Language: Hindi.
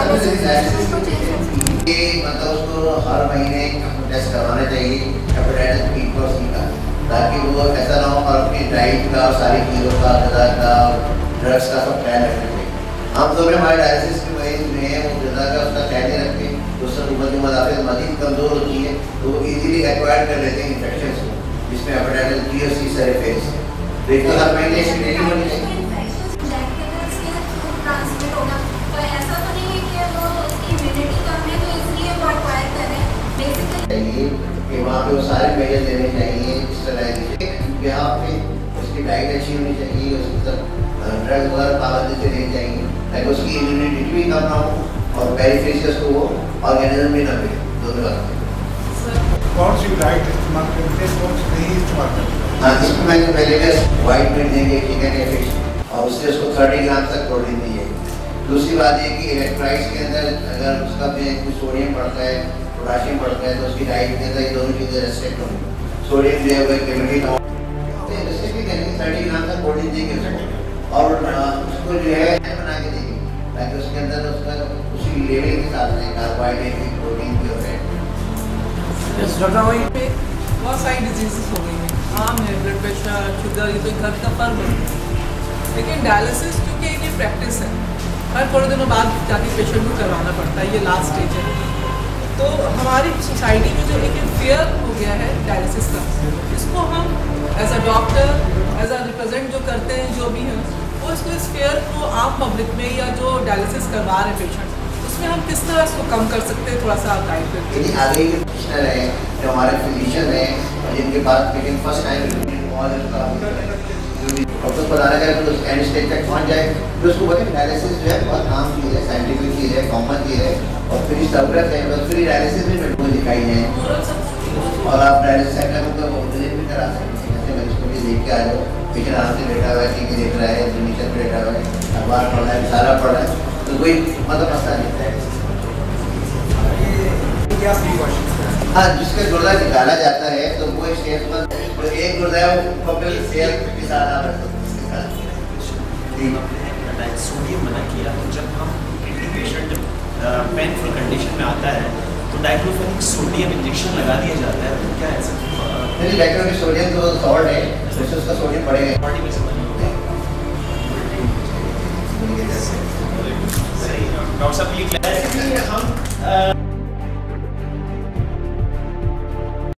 मतलब उसको हर महीने टेस्ट करवाना चाहिए हेपेटाइटिस बी और सी का, ताकि वो ऐसा ना हो और अपनी डाइट का और सारी चीज़ों का गदा का ड्रग्स का सब ख्याल रखना चाहिए। आमतौर पर हमारे डायलिसिस के मरीज में है वो गदा का उसका ख्याल नहीं रखते, तो उससे उम्र की मुदाफ़त मज़ीद कमज़ोर होती है, तो वो ईजिली एक्वायर कर लेते हैं इन्फेक्शन को, जिसमें हेपेटाइटिस बी और सी सारे फेस है। तो एक तो हर महीने स्क्रीनिंग होनी चाहिए। चाहिए कि वहाँ पे वो सारे मेजर लेने चाहिए, स्टरलाइजेशन यहाँ पे उसकी डाइट अच्छी होनी चाहिए, उसकी सब ड्रग वगैरह पाबंदी से लेनी चाहिए ताकि उसकी इम्यूनिटी भी कम ना हो और पेरिफेरल को वो ऑर्गेनिज्म भी ना मिले। दोनों बात कौन सी डाइट इस्तेमाल करते हैं, कौन सी नहीं इस्तेमाल करते हैं? हाँ, इसमें मैंने पहले वाइट मीट देंगे, चिकन या फिश, और उससे उसको 30 ग्राम तक प्रोटीन दी जाएगी। दूसरी बात ये कि इलेक्ट्रोलाइट्स के अंदर अगर उसका कुछ सोडियम बढ़ता है, पोटाशियम बढ़ता है, तो उसकी डाइट के अंदर ये दोनों चीज़ें रेस्ट्रिक्ट होंगी। सोडियम जो है वो कैलोरी कम, जैसे कि 30 ग्राम तक प्रोटीन देंगे उसको, और उसको जो है बना के देंगे ताकि उसके अंदर उसका उसी लेवल के साथ में कार्बोहाइड्रेट की, प्रोटीन की और फैट। बहुत सारी डिजीज़ हो गई हैं, आम है, ब्लड प्रेशर, शुगर, ये तो घर का फर्म है। लेकिन डायलिसिस क्योंकि ये प्रैक्टिस है, हर थोड़े दिनों बाद जाके पेशेंट को करवाना पड़ता है, ये लास्ट स्टेज है। तो हमारी सोसाइटी में जो एक फेयर हो गया है डायलिसिस का, इसको हम as a doctor, as a represent जो करते हैं जो भी हैं, वो इसको इस फेयर को आम पब्लिक में या जो डायलिसिस करवा रहे पेशेंट, उसमें हम किस तरह इसको कम कर सकते हैं, थोड़ा सा आप गाइड करते हैं। आगे के प्रोफेशनल हैं जो हमारे फिजिशियन हैं और जिनके पास पेशेंट फर्स्ट टाइम और तो बताना चाहिए तो उस एंड स्टेज तक पहुँच जाए, तो उसको बोले डायलिसिस जो है बहुत आम चीज़ है, साइंटिफिक चीज़ है, कॉमन चीज़ है, और फ्री सहूलत है, बस फ्री डायलिसिस भी मेरे को दिखाई जाए और आप डायलिसिस सेंटर को विजिट भी करा सकते हैं। जैसे मरीज को भी देख के आ जाओ, पेशेंट आराम से बैठा हुआ है, टीवी देख रहा है, नीचे बैठा हुआ है, अखबार पढ़ रहा है, सारा पढ़ रहा है, तो कोई मतलब मसला नहीं है। हाँ, जिसका गुर्दा निकाला जाता है तो वो एक गुर्दा है वो पब्लिक सेहत के साथ आप रख सोडियम मना किया, तो जब हम किडनी पेशेंट पेनफुल कंडीशन में आता है तो डाइक्लोफेनिक सोडियम इंजेक्शन लगा दिया जाता है, तो क्या ऐसा? नहीं, डाइक्लोफेनिक सोडियम तो सॉल्ट है, उससे उसका सोडियम बढ़ेगा, बॉडी में से बनी होती है। सही डॉक्टर साहब, ये क्या है कि हम